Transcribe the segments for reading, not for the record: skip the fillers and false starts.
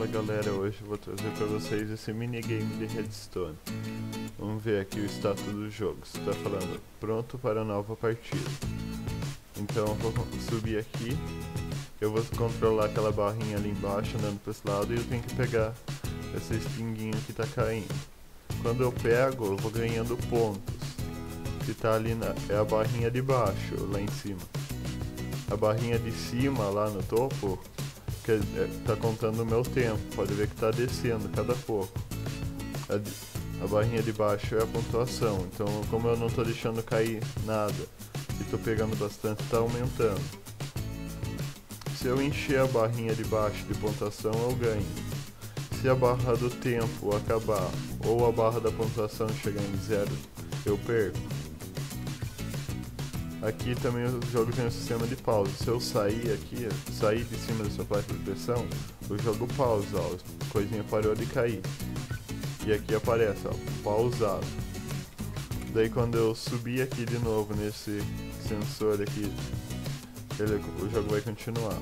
Fala galera, hoje eu vou trazer para vocês esse minigame de Redstone. Vamos ver aqui o status do jogo. Está falando pronto para nova partida. Então eu vou subir aqui. Eu vou controlar aquela barrinha ali embaixo andando para esse lado e eu tenho que pegar esse espinguinho que está caindo. Quando eu pego, eu vou ganhando pontos. Que tá ali é a barrinha de baixo, lá em cima. A barrinha de cima, lá no topo, que tá contando o meu tempo. Pode ver que tá descendo cada pouco. A barrinha de baixo é a pontuação. Então, como eu não tô deixando cair nada e tô pegando bastante, tá aumentando. Se eu encher a barrinha de baixo de pontuação, eu ganho. Se a barra do tempo acabar ou a barra da pontuação chegar em zero, eu perco. Aqui também o jogo tem um sistema de pausa. Se eu sair aqui, sair de cima dessa placa de pressão, o jogo pausa, ó, a coisinha parou de cair. E aqui aparece, ó, pausado. Daí quando eu subir aqui de novo nesse sensor aqui, o jogo vai continuar.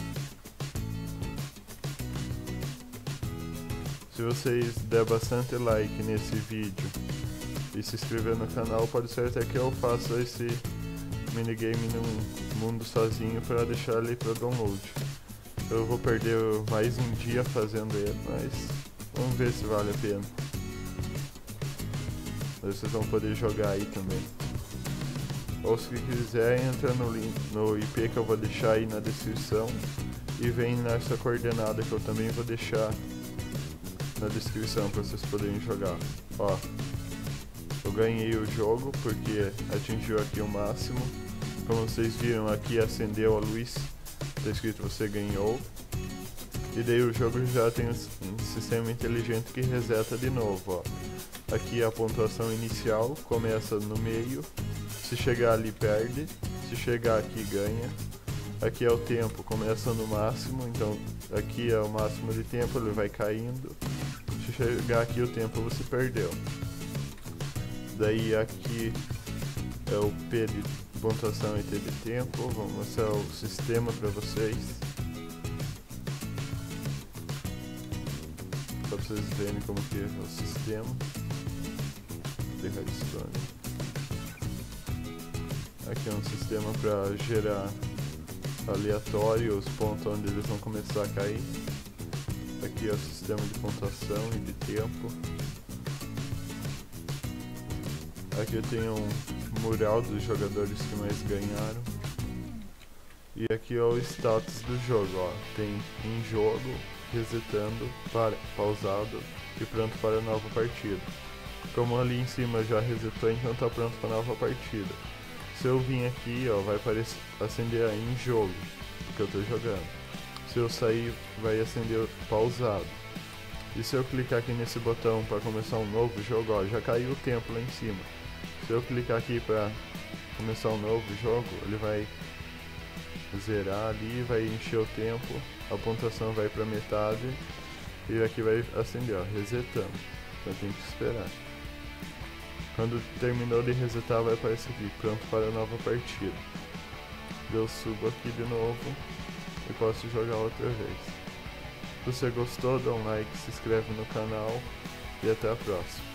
Se vocês der bastante like nesse vídeo e se inscrever no canal, pode ser até que eu faça esse minigame no mundo sozinho para deixar ele para download. Eu vou perder mais um dia fazendo ele, mas vamos ver se vale a pena. Vocês vão poder jogar aí também. Ou se quiser, entra no IP que eu vou deixar aí na descrição e vem nessa coordenada que eu também vou deixar na descrição para vocês poderem jogar. Ó, eu ganhei o jogo porque atingiu aqui o máximo. Como vocês viram, aqui acendeu a luz, está escrito você ganhou. E daí o jogo já tem um sistema inteligente que reseta de novo, ó. Aqui a pontuação inicial começa no meio, se chegar ali perde, se chegar aqui ganha. Aqui é o tempo, começa no máximo, então aqui é o máximo de tempo, ele vai caindo. Se chegar aqui o tempo você perdeu. Daí aqui é o P de pontuação e T de tempo. Vou mostrar o sistema para vocês, para vocês verem como que é o sistema de Redstone. Aqui é um sistema para gerar aleatório os pontos onde eles vão começar a cair. Aqui é o sistema de pontuação e de tempo. Aqui eu tenho um mural dos jogadores que mais ganharam. E aqui é o status do jogo, ó. Tem em jogo, resetando, pausado e pronto para a nova partida. Como ali em cima já resetou, então tá pronto para a nova partida. Se eu vir aqui, ó, vai acender aí em jogo, que eu tô jogando. Se eu sair, vai acender pausado. E se eu clicar aqui nesse botão para começar um novo jogo, ó, já caiu o tempo lá em cima. Se eu clicar aqui para começar um novo jogo, ele vai zerar ali, vai encher o tempo, a pontuação vai para metade e aqui vai acender, ó, resetando. Então tem que esperar. Quando terminou de resetar, vai aparecer aqui, pronto para a nova partida. Eu subo aqui de novo e posso jogar outra vez. Se você gostou, dá um like, se inscreve no canal e até a próxima.